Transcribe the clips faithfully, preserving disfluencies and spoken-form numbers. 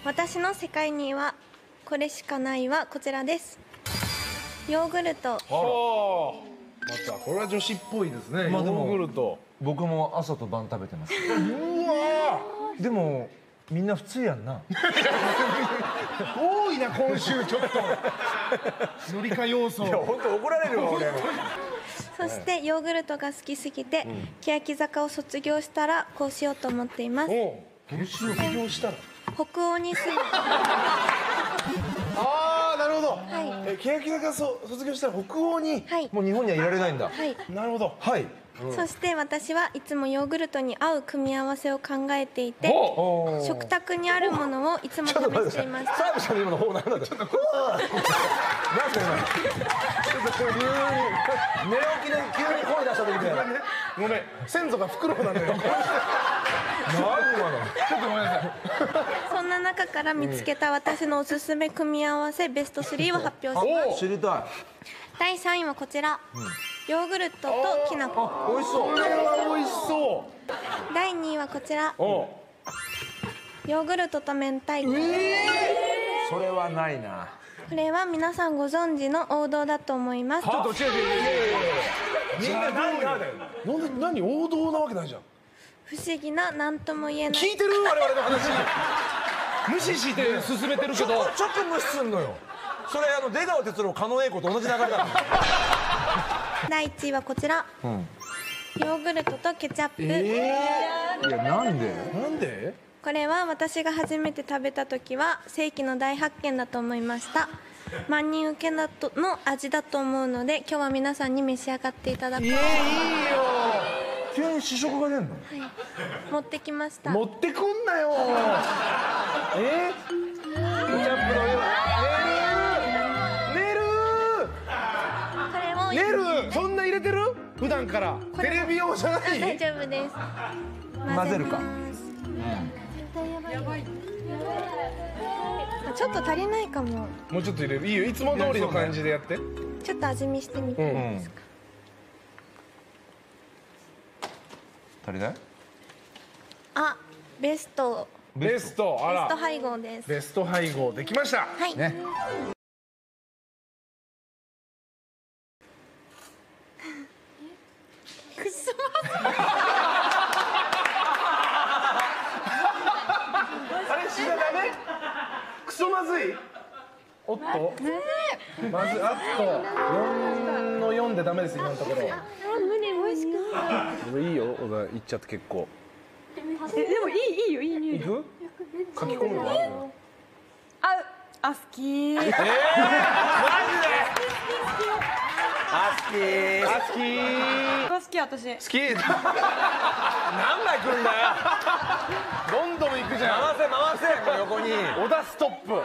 私の世界にはこれしかないはこちらです。ヨーグルト。 はあ、またこれは女子っぽいですね。ヨーグルト。 僕も朝と晩食べてます。 うわでもみんな普通やんな。 多いな今週ちょっと。乗り換え要素。いや本当怒られるわ俺。 そしてヨーグルトが好きすぎて、欅坂を卒業したらこうしようと思っています。 おう、卒業したら。 北欧に住む。 ああ、なるほど。 はい。 え、欅坂そ卒業したら北欧に。 はい。 もう日本にはいられないんだ。 はい。 なるほど。 はい。 そして私はいつもヨーグルトに合う組み合わせを考えていて、食卓にあるものをいつも試しています。 澤部さんの今の方なんだった。ちょっとなんで今。ちょっとこう急に寝起きで急に声出した時みたいな。 ごめん、先祖がフクロウなんだよ。 何今の。 ちょっとごめんなさい。 そんな中から見つけた私のおすすめ組み合わせベストスリーを発表します。 知りたい。 だいさんいはこちら。ヨーグルトときな粉。 美味しそう。 これは美味しそだいにいはこちら。 う。おう。 ヨーグルトと明太子。 それはないな。 これは皆さんご存知の王道だと思います。 ちょっと違う違う違う違う。みんな何がだよ。 なんで何王道なわけないじゃん。 不思議な何とも言えない。 聞いてる我々の話。無視して進めてるけど。 ちょっと無視すんのよ。それあの出川哲朗狩野英孝と同じ流れだから。 だいいちいはこちら。ヨーグルトとケチャップ。 いやなんで？ なんで？ これは私が初めて食べた時は世紀の大発見だと思いました。万人受けだとの味だと思うので今日は皆さんに召し上がっていただこう。 いやいいよ。 急に試食が出るの？ 持ってきました。 持ってくんなよ。え？ケチャップのよ。寝る。 これを寝る。寝る。そんな入れてる？普段からテレビ用じゃな大い？ 丈夫です。 混ぜるか。 ちょっと足りないかも。 もうちょっと入れる。いいよ。いつも通りの感じでやって。 ちょっと味見してみていいですか。 足りない？ あ、ベスト。 ベスト。あら。 ベスト配合です。 ベスト配合できました。 はい。 ね。 くそあれしなダメ？クソまずい？おっと。まずあとよんのよんでダメです今のところ。 無理美味しくない。 いいよ。小田いっちゃって結構。 えでもいいいいよいい匂い。 いく？書き込むの？ ああ好き。えええー、マジで？ あ好き。 あ好き。 好き私。 好き。何枚来るんだよ。どんどん行くじゃん。 回せ回せもう横に。 小田ストップ。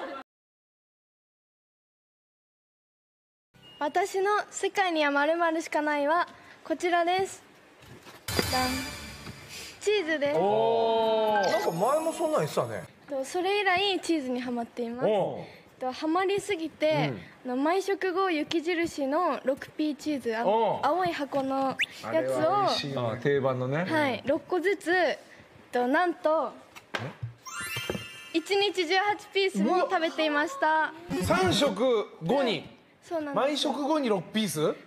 私の世界には〇〇しかないはこちらです。ダン。チーズです。 おお。 なんか前もそんなん言ってたね。 それ以来チーズにハマっています。ハマりすぎて、うん、毎食後雪印の ろくピー チーズ、あの青い箱のやつをあ定番のね、 はい、ろっこずつとなんといちにちじゅうはちピースも食べていました。 さん食後に、 そうなんです。 毎食後にろくピース？ はい。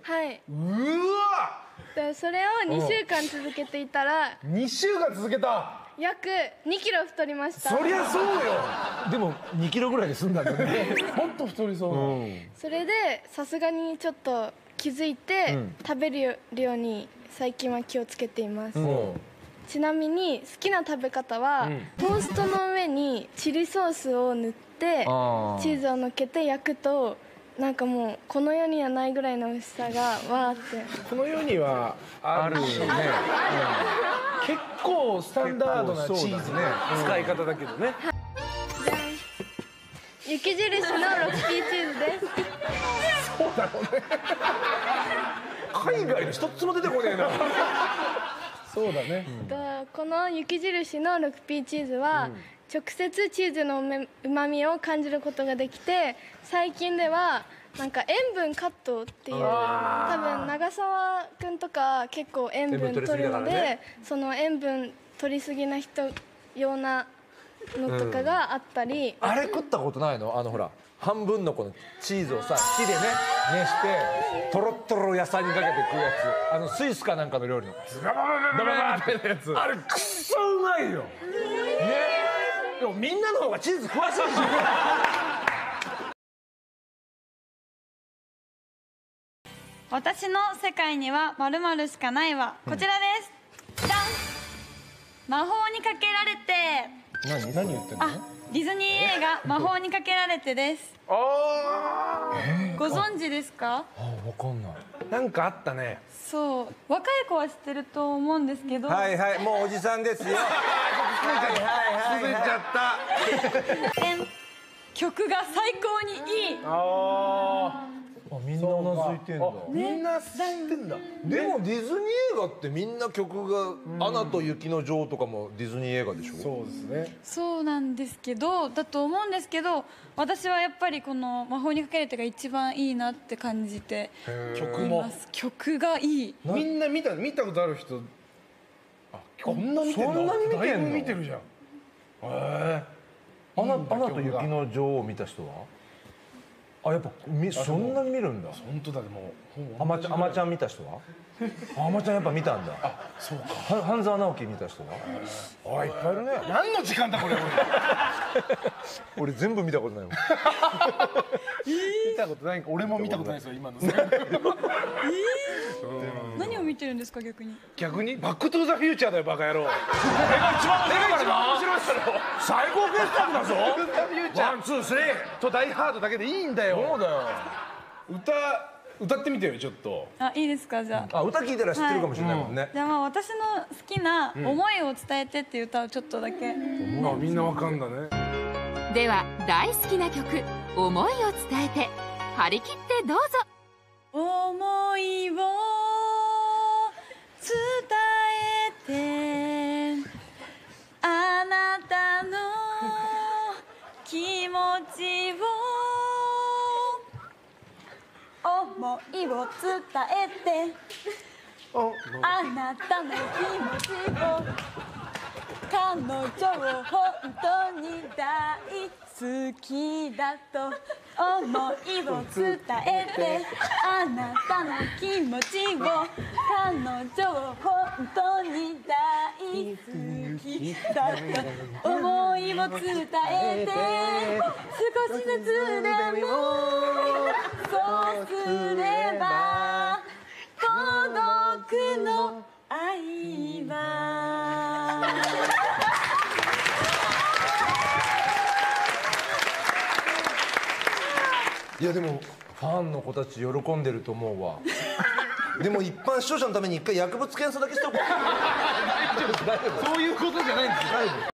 うわでそれをにしゅうかん続けていたらにしゅうかん続けた。 約にキロ太りました。 そりゃそうよ。 でもにキロぐらいで済んだんだね。 もっと太りそう、うん、 それでさすがにちょっと気づいて、うん、食べるように最近は気をつけています、うん、ちなみに好きな食べ方は、うん、トーストの上にチリソースを塗ってチーズをのっけて焼くとなんかもうこの世にはないぐらいの美味しさがわーって。 この世にはあるよね。結構スタンダードなチーズね、使い方だけどね。 雪印の ろくピー チーズです。 そうだろうね。海外の一つも出てこねえな。そうだね。 この雪印の ろくピー チーズは直接チーズのうまみを感じることができて、最近ではなんか塩分カットっていう、多分長澤くんとか結構塩分取るので、その塩分取りすぎな人用なのとかがあったり、 あれ食ったことないの？あのほら半分のこのチーズをさ火でね熱してトロットロ野菜にかけて食うやつ、あのスイスかなんかの料理のズバババババババってやつ、あれくっそうまいよね。でもみんなの方がチーズ詳しいし私の世界には〇〇しかないはこちらです。じゃん。魔法にかけられて。 何何言ってんの？ あ、ディズニー映画魔法にかけられてです。 あーご存知ですか？ あ、わかんない。 なんかあったね。 そう、若い子は知ってると思うんですけど、 はいはい、もうおじさんですよ。はいはいはいはい。 でん曲が最高にいい。 ああ、みんなうなずいてんだ。 あ、みんな知ってんだ。 でもディズニー映画ってみんな曲が「アナと雪の女王」とかもディズニー映画でしょ。 そうですね。 そうなんですけど、だと思うんですけど、私はやっぱりこの魔法にかけられてが一番いいなって感じて曲もいます。曲がいい。 みんな見た見たことある人。あ、こんな見てんだ。 そんなに見てんのだいぶ見てるじゃん。へえ。 アナアナと雪の女王を見た人はあ、やっぱみそんなに見るんだ。 本当だ、でもあまちゃん、あまちゃん見た人はあまちゃんやっぱ見たんだ。 あ、そうか。 は半沢直樹見た人はあ、いっぱいいるね。 何の時間だこれ。 俺全部見たことないもん。 見たことない。俺も見たことないですよ今の。 何を見てるんですか逆に？ 逆にバックトゥザフューチャーだよバカ野郎。 一番面白いからな。 面白いだろ。 最高傑作だぞ。 バックトゥザフューチャーワンツースリーとダイハードだけでいいんだよ。 そうだよ。 歌歌ってみてよちょっと。 あ、いいですかじゃあ。 あ、歌聞いたら知ってるかもしれないもんね。 じゃあまあ私の好きな「思いを伝えて」っていう歌をちょっとだけ。 あ、みんなわかんだね。 では大好きな曲「思いを伝えて」張り切ってどうぞ。 思いを伝えて、あなたの気持ちを思いを伝えて、あなたの気持ちを彼女を本当に大好きだと思いを伝えて、あなたの気持ちを彼女を本当に大好きだと思いを伝えて、少しずつでもそうすれば届くの愛は。 いやでもファンの子たち喜んでると思うわ。でも一般視聴者のために一回薬物検査だけしておこう。 そういうことじゃないんですよ。